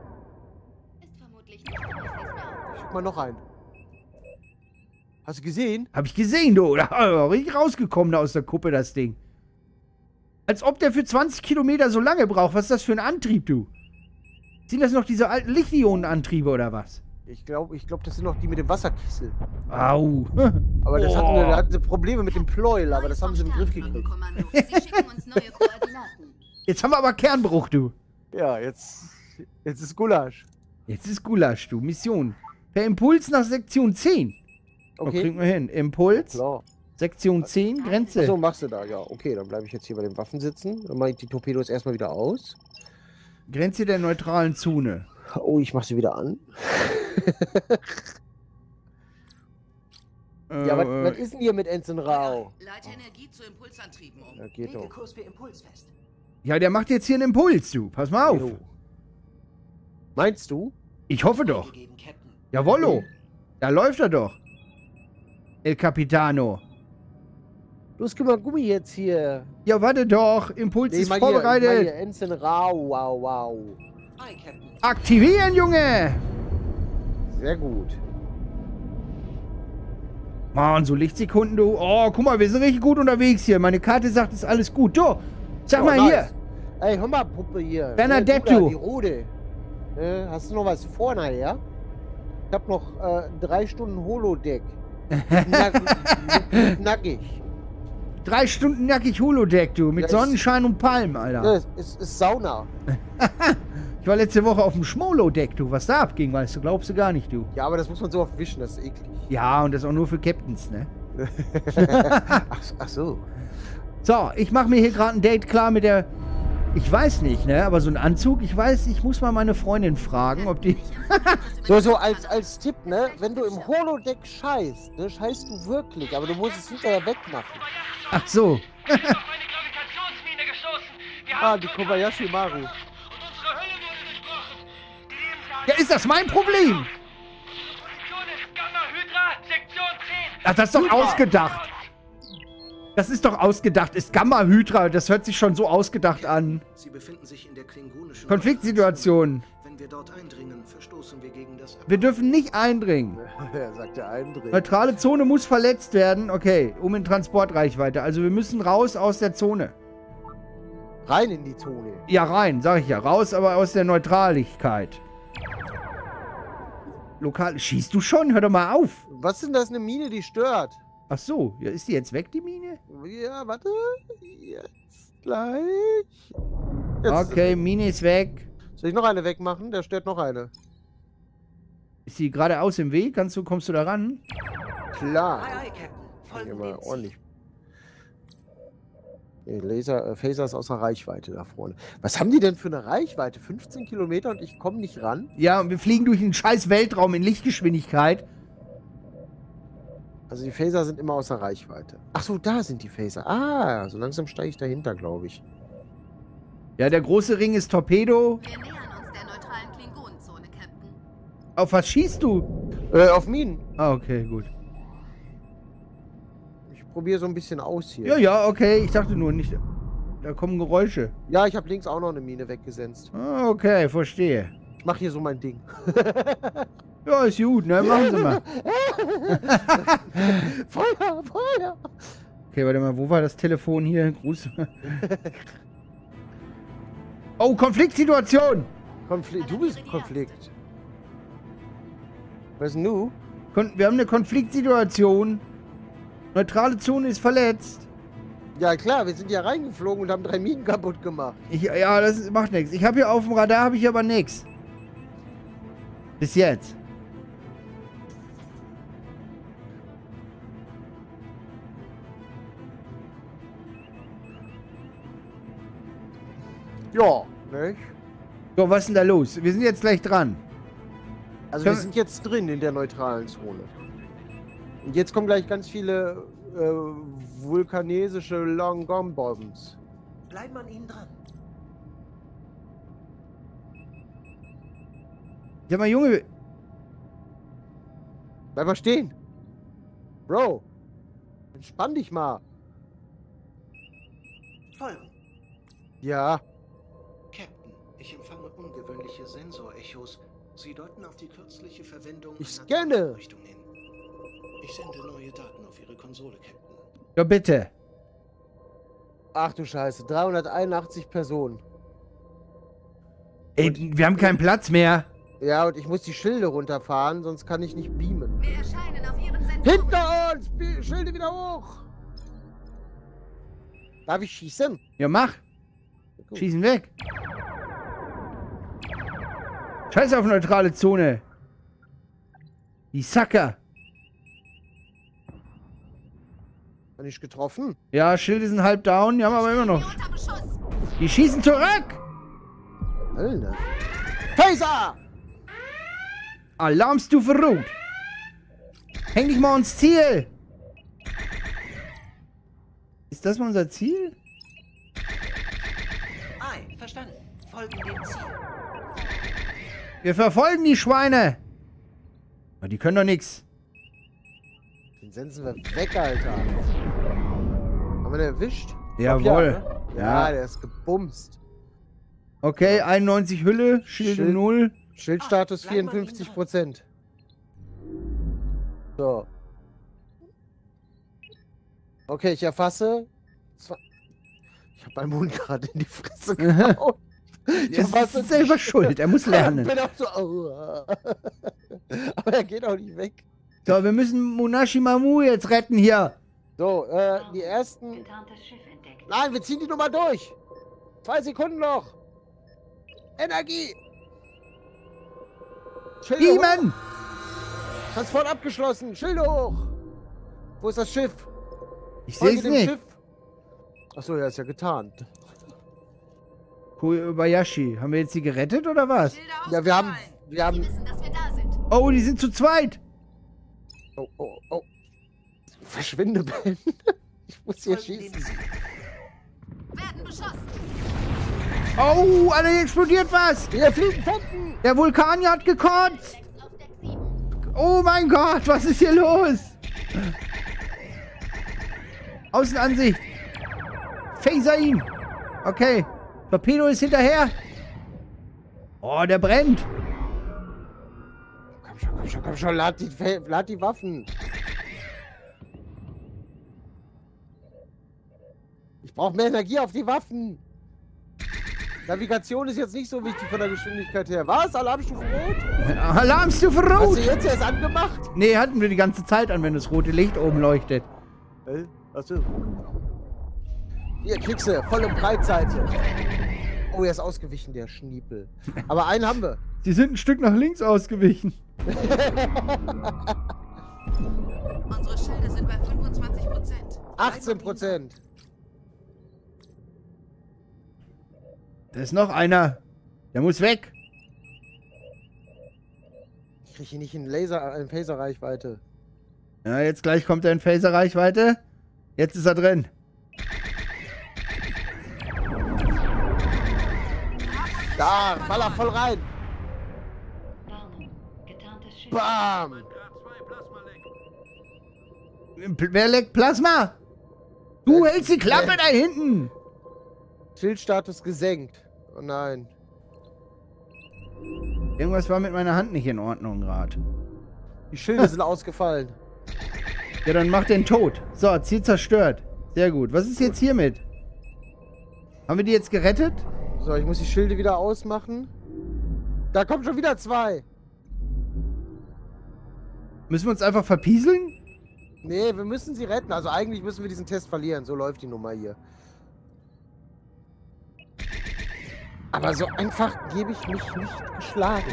Schick mal noch einen. Hast du gesehen? Hab ich gesehen, du. Da richtig rausgekommen da aus der Kuppe, das Ding. Als ob der für 20 Kilometer so lange braucht. Was ist das für ein Antrieb, du? Sind das noch diese alten Lichtionenantriebe oder was? Ich glaube, das sind noch die mit dem Wasserkessel. Au. Aber das hatten sie Probleme mit dem Pleuel, aber das haben sie im Griff gekriegt. Jetzt haben wir aber Kernbruch, du. Ja, jetzt ist Gulasch. Jetzt ist Gulasch, du. Mission. Per Impuls nach Sektion 10. Okay. Oh, kriegen wir hin. Impuls. Klar. Sektion 10, Grenze. So machst du da, ja. Okay, dann bleibe ich jetzt hier bei den Waffen sitzen. Dann mache ich die Torpedos erstmal wieder aus. Grenze der neutralen Zone. Oh, ich mache sie wieder an. Ja, was ist denn hier mit Ensign Rao? Leite Energie zu Impulsantrieben um. Ja, geht doch. Kurs für Impuls fest. Ja, der macht jetzt hier einen Impuls, du. Pass mal auf. Jo. Meinst du? Ich hoffe doch. Jawollo. Da läuft er doch. El Capitano. Los, gib mal Gummi jetzt hier. Ja, warte doch. Impuls ist vorbereitet. Hier, Ensign Rao, wow. Aktivieren, Junge. Sehr gut. Mann, so Lichtsekunden, du. Oh, guck mal, wir sind richtig gut unterwegs hier. Meine Karte sagt, ist alles gut. Du, sag mal nice. hier. Ey, hör mal, Puppe hier. Bernadetto. Die Rode. Hast du noch was vor nachher? Ich hab noch 3 Stunden Holodeck. Nackig. 3 Stunden nackig Holodeck, du. Mit Sonnenschein und Palmen, Alter. Das ist Sauna. Ich war letzte Woche auf dem Schmolodeck, du. Was da abging, weißt du, glaubst du gar nicht, du. Ja, aber das muss man so oft wischen, das ist eklig. Ja, und das auch nur für Captains, ne? Ach so. So, ich mache mir hier gerade ein Date klar mit der... Ich weiß nicht, ne? Aber so ein Anzug, ich weiß, ich muss mal meine Freundin fragen, ob die... so als Tipp, ne? Wenn du im Holodeck scheißt, ne? Scheißt du wirklich, aber du musst es hinterher wegmachen. Ach so. Die Kobayashi Maru. Ja, ist das mein Problem? Ach, das ist doch ausgedacht. Das ist doch ausgedacht. Ist Gamma-Hydra. Das hört sich schon so ausgedacht an. Sie befinden sich in der klingonischen Konfliktsituation. Wenn wir dort eindringen, verstoßen wir gegen das... Wir dürfen nicht eindringen. Er sagt ja eindringen. Neutrale Zone muss verletzt werden. Okay, um in Transportreichweite. Also wir müssen raus aus der Zone. Rein in die Zone. Ja, rein, sag ich ja. Raus, aber aus der Neutraligkeit. Lokal... Schießt du schon? Hör doch mal auf. Was ist denn das, eine Mine, die stört? Ach so. Ja, ist die jetzt weg, die Mine? Ja, warte. Jetzt gleich. Jetzt Okay, Mine ist weg. Soll ich noch eine wegmachen? Der stört noch eine. Ist die geradeaus im Weg? Kommst du da ran? Klar. Aye, Captain. Folgen Mal dem Ziel. ordentlich. Phaser ist außer Reichweite da vorne. Was haben die denn für eine Reichweite? 15 Kilometer und ich komme nicht ran? Ja, und wir fliegen durch einen scheiß Weltraum in Lichtgeschwindigkeit. Also die Phaser sind immer außer Reichweite. Ach so, da sind die Phaser. Ah, so langsam steige ich dahinter, glaube ich. Ja, der große Ring ist Torpedo. Wir nähern uns der neutralen Klingonenzone, Captain. Auf was schießt du? Auf Minen. Ah, okay, gut. Ich probiere so ein bisschen aus hier. Ja, ja, okay. Ich dachte nur nicht... Da kommen Geräusche. Ja, ich habe links auch noch eine Mine weggesetzt. Ah, okay, verstehe. Ich mache hier so mein Ding. Ja, ist gut, ne? Machen Sie mal. Feuer, Feuer! Okay, warte mal, wo war das Telefon hier? Gruß. Oh, Konfliktsituation! Du bist im Konflikt. Was ist denn du? Wir haben eine Konfliktsituation. Neutrale Zone ist verletzt. Ja klar, wir sind ja reingeflogen und haben 3 Minen kaputt gemacht. Ja, das macht nichts. Ich habe hier auf dem Radar habe ich aber nichts. Bis jetzt. Ja, nicht? So, was ist denn da los? Wir sind jetzt gleich dran. Also wir sind jetzt drin in der neutralen Zone. Und jetzt kommen gleich ganz viele vulkanesische Long-Gom-Bombs. Bleiben an ihnen dran. Sag mal, Junge. Bleib mal stehen. Bro. Entspann dich mal. Folgen. Ja. Captain, ich empfange ungewöhnliche Sensorechos. Sie deuten auf die kürzliche Verwendung Ich einer scanne. Datenbeleuchtung hin. Ich sende neue Daten auf Ihre Konsole, Captain. Ja, bitte. Ach du Scheiße, 381 Personen. Ey, wir haben keinen Platz mehr. Ja, und ich muss die Schilde runterfahren, sonst kann ich nicht beamen. Wir erscheinen auf Ihren Sensoren. Hinter uns! Schilde wieder hoch! Darf ich schießen? Ja, mach. Gut. Schießen weg. Scheiß auf neutrale Zone. Die Sacker. Bin ich getroffen? Ja, Schilde sind halb down. Die haben aber immer noch. Die schießen zurück. Alter. Phaser! Alarmstufe rot. Häng dich mal ans Ziel. Ist das mal unser Ziel? Aye, verstanden. Folgen dem Ziel. Wir verfolgen die Schweine. Aber die können doch nichts. Den senden wir weg, Alter. Haben wir den erwischt? Jawohl. Ja, der ist gebumst. Okay, 91 Hülle, Schilde 0. Schildstatus 54%. So. Okay, ich erfasse. Ich habe meinen Mund gerade in die Fresse gehauen. Er ist selber schuld, er muss lernen. Ich bin auch so, aber er geht auch nicht weg. So, wir müssen Munashi Mamu jetzt retten hier. So, die ersten... Nein, wir ziehen die Nummer durch. 2 Sekunden noch. Energie. Beamen! Transport abgeschlossen. Schilde hoch. Wo ist das Schiff? Ich sehe es nicht. Achso, ja, ist ja getarnt. Kobayashi, haben wir jetzt die gerettet oder was? Ja, wir haben... wissen, dass wir da sind. Oh, die sind zu zweit. Oh. Verschwinde, Ben. Ich muss hier schießen. Werden beschossen. Oh, Alter, hier explodiert was. Wir fliegen Fetten. Der Vulkan hat gekotzt. Oh mein Gott, was ist hier los? Außenansicht. Phaser ihn. Okay. Torpedo ist hinterher. Oh, der brennt. Komm schon, lad die Waffen. Ich brauche mehr Energie auf die Waffen. Navigation ist jetzt nicht so wichtig von der Geschwindigkeit her. Was? Alarmstufe Rot? Alarmstufe Rot! Hast du jetzt erst angemacht? Nee, hatten wir die ganze Zeit an, wenn das rote Licht oben leuchtet. Achso. Hier, kriegst du, volle Breitseite. Oh, er ist ausgewichen, der Schniepel. Aber einen haben wir. Sie sind ein Stück nach links ausgewichen. Unsere Schilde sind bei 25%. 18%. Da ist noch einer. Der muss weg. Ich kriege hier nicht in Phaser-Reichweite. Ja, jetzt gleich kommt er in Phaser-Reichweite. Jetzt ist er drin. Da, baller voll rein. Bam. Wer leckt Plasma? Du hältst die Klappe da hinten. Schildstatus gesenkt. Oh nein. Irgendwas war mit meiner Hand nicht in Ordnung gerade. Die Schilde sind ausgefallen. Ja, dann mach den tot. So, Ziel zerstört. Sehr gut. Was ist jetzt hiermit? Haben wir die jetzt gerettet? So, ich muss die Schilde wieder ausmachen. Da kommen schon wieder 2. Müssen wir uns einfach verpieseln? Nee, wir müssen sie retten. Also eigentlich müssen wir diesen Test verlieren. So läuft die Nummer hier. Aber so einfach gebe ich mich nicht geschlagen.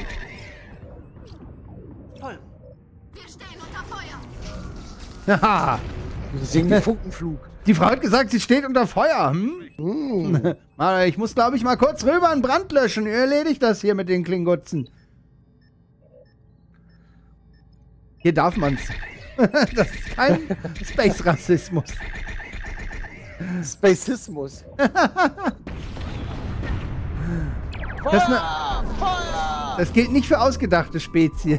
Toll. Wir stehen unter Feuer. Haha. Wir sehen den Funkenflug. Die Frau hat gesagt, sie steht unter Feuer. Ich muss, glaube ich, mal kurz rüber einen Brand löschen. Ihr erledigt das hier mit den Klingutzen. Hier darf man's. Das ist kein Space-Rassismus. Spacismus. Das gilt nicht für ausgedachte Spezien.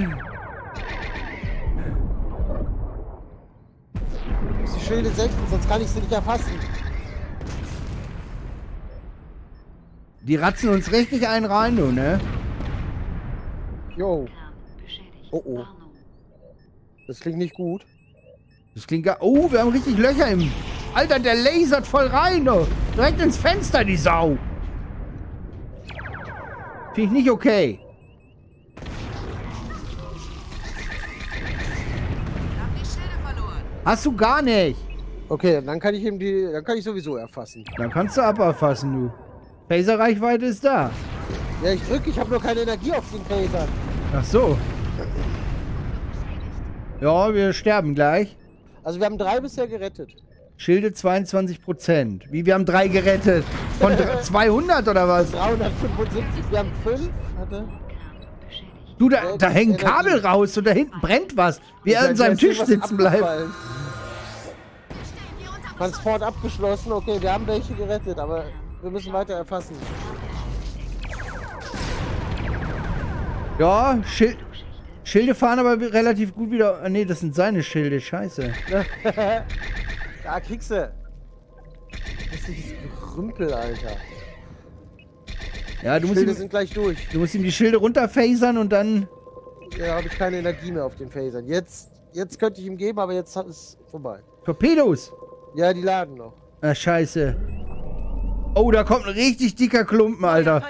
Ich muss die Schilde senken, sonst kann ich sie nicht erfassen. Die ratzen uns richtig einen rein, du, ne? Jo. Oh oh. Das klingt nicht gut. Das klingt gar... Oh, wir haben richtig Löcher im... Alter, der lasert voll rein, du. Direkt ins Fenster, die Sau. Finde ich nicht okay. Hast du gar nicht. Okay, dann kann ich ihm dann kann ich sowieso erfassen. Dann kannst du aberfassen, du. Phaser-Reichweite ist da. Ja, ich drücke, ich habe nur keine Energie auf den Phasern. Ach so. Ja, wir sterben gleich. Also wir haben 3 bisher gerettet. Schilde 22%. Wie, wir haben 3 gerettet? Von 200 oder was? 375, wir haben 5. Warte. Du, da hängen Kabel raus und da hinten brennt was. Wie er an seinem Tisch sitzen bleibt. Transport abgeschlossen. Okay, wir haben welche gerettet, aber wir müssen weiter erfassen. Ja, Schilde fahren aber relativ gut wieder. Ne, das sind seine Schilde. Scheiße. Da kriegst du. Das ist dieses Gerümpel, Alter. Ja, die Schilde sind gleich durch. Du musst ihm die Schilde runterphasern und dann... Ja, habe ich keine Energie mehr auf den Phasern. Jetzt könnte ich ihm geben, aber jetzt ist es vorbei. Torpedos? Ja, die laden noch. Ah, scheiße. Oh, da kommt ein richtig dicker Klumpen, Alter.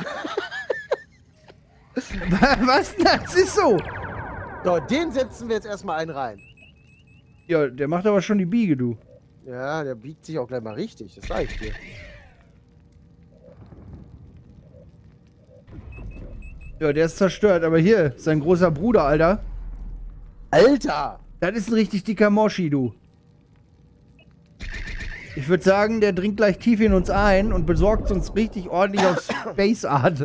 Was? Das ist so. So, den setzen wir jetzt erstmal einen rein. Ja, der macht aber schon die Biege, du. Ja, der biegt sich auch gleich mal richtig, das sag ich dir. Ja, der ist zerstört, aber hier, sein großer Bruder, Alter. Alter! Das ist ein richtig dicker Moschi, du. Ich würde sagen, der dringt gleich tief in uns ein und besorgt uns richtig ordentlich auf Space Art.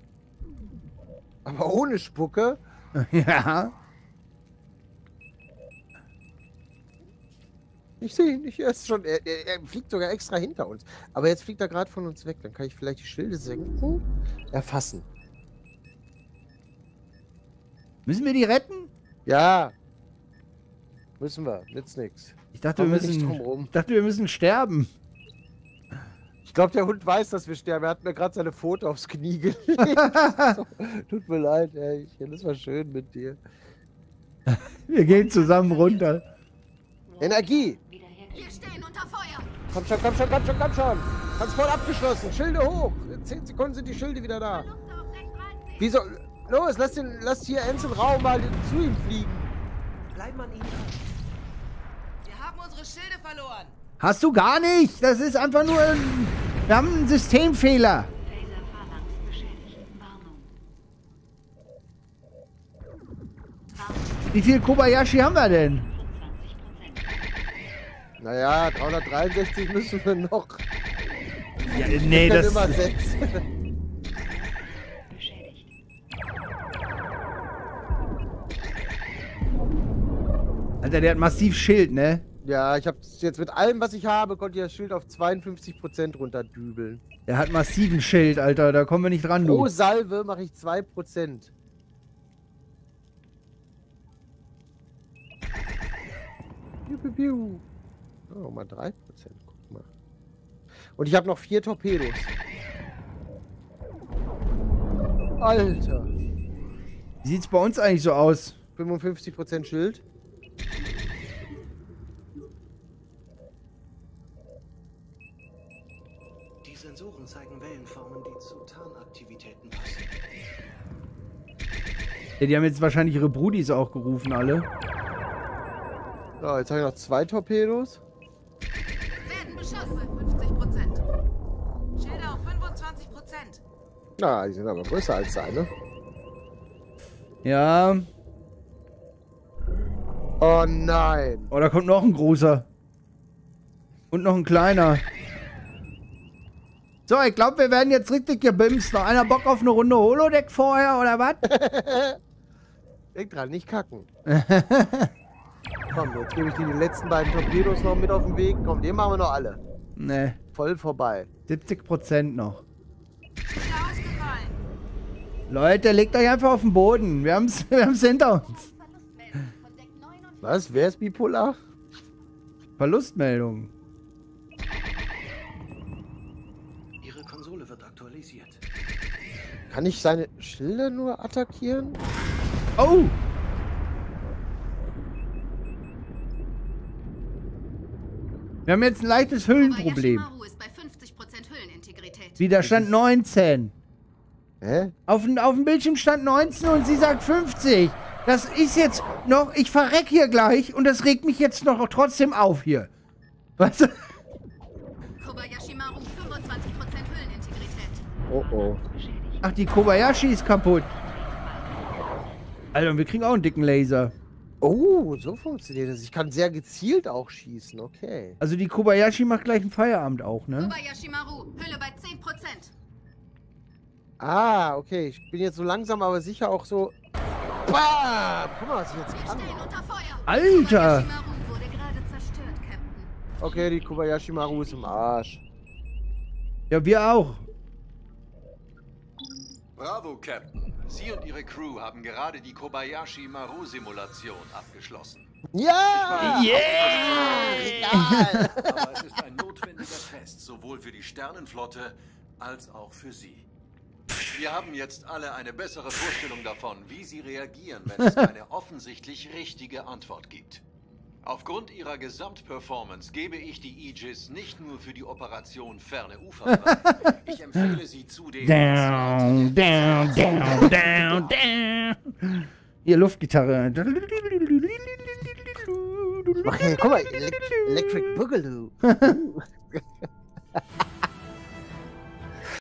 Aber ohne Spucke? Ja. Ich sehe ihn nicht erst schon. Er fliegt sogar extra hinter uns. Aber jetzt fliegt er gerade von uns weg. Dann kann ich vielleicht die Schilde senken. Erfassen. Müssen wir die retten? Ja. Müssen wir. Nützt nix. Ich dachte, wir müssen sterben. Ich glaube, der Hund weiß, dass wir sterben. Er hat mir gerade seine Pfote aufs Knie gelegt. So, tut mir leid, ey. Das war schön mit dir. Wir gehen zusammen runter. Energie! Wir stehen unter Feuer. Komm schon, komm schon, komm schon, komm schon! Transport abgeschlossen, Schilde hoch! In 10 Sekunden sind die Schilde wieder da. Wieso? Los, lass hier Ensign Raum mal zu ihm fliegen. Bleiben an ihm dran. Wir haben unsere Schilde verloren. Hast du gar nicht! Das ist einfach nur ein... Wir haben einen Systemfehler. Wie viel Kobayashi haben wir denn? Naja, 363 müssen wir noch. Ja, nee, das... Immer 6. Alter, der hat massiv Schild, ne? Ja, ich habe jetzt mit allem, was ich habe, konnte ich das Schild auf 52% runterdübeln. Der hat massiven Schild, Alter. Da kommen wir nicht ran, du. Pro Salve mache ich 2%. Piu, piu. Oh, mal 3%. Guck mal. Und ich habe noch 4 Torpedos. Alter. Wie sieht's bei uns eigentlich so aus? 55% Schild. Die Sensoren zeigen Wellenformen, die zu Tarnaktivitäten passen. Ja, die haben jetzt wahrscheinlich ihre Brudis auch gerufen, alle. So, jetzt habe ich noch 2 Torpedos. Werden beschossen. 50%. Schilder auf 25%. Na, die sind aber größer als seine. Ja. Oh nein. Oh, da kommt noch ein großer. Und noch ein kleiner. So, ich glaube, wir werden jetzt richtig gebimst. Noch einer Bock auf eine Runde Holodeck vorher, oder was? Denk dran, nicht kacken. Komm, jetzt gebe ich dir die letzten beiden Torpedos noch mit auf den Weg. Komm, den machen wir noch alle. Ne. Voll vorbei. 70% noch. Schilder ausgefallen. Leute, legt euch einfach auf den Boden. Wir haben's hinter uns. Was? Wer ist bipolar? Verlustmeldung. Ihre Konsole wird aktualisiert. Kann ich seine Schilder nur attackieren? Oh! Wir haben jetzt ein leichtes Hüllenproblem. Kobayashi Maru ist bei 50% Hüllenintegrität. Widerstand 19. Hä? Auf dem Bildschirm stand 19 und sie sagt 50. Das ist jetzt noch... Ich verreck hier gleich und das regt mich jetzt noch trotzdem auf hier. Was? Kobayashi Maru 25% Hüllenintegrität. Oh oh. Ach, die Kobayashi ist kaputt. Alter, und wir kriegen auch einen dicken Laser. Oh, so funktioniert das. Ich kann sehr gezielt auch schießen, okay. Also die Kobayashi macht gleich einen Feierabend auch, ne? Kobayashi Maru, Hülle bei 10%. Ah, okay. Ich bin jetzt so langsam, aber sicher auch so... Bam! Guck mal, was ich jetzt kann. Alter! Kobayashi Maru wurde gerade zerstört, Captain. Okay, die Kobayashi Maru ist im Arsch. Ja, wir auch. Bravo, Captain. Sie und Ihre Crew haben gerade die Kobayashi Maru-Simulation abgeschlossen. Ja! Egal! Aber es ist ein notwendiger Test, sowohl für die Sternenflotte als auch für Sie. Wir haben jetzt alle eine bessere Vorstellung davon, wie Sie reagieren, wenn es eine offensichtlich richtige Antwort gibt. Aufgrund Ihrer Gesamtperformance gebe ich die Aegis nicht nur für die Operation Ferne Ufer frei. Ich empfehle sie zudem... Down, down, down, down, down. Hier, Luftgitarre. Mach hier, guck mal, Electric Boogaloo.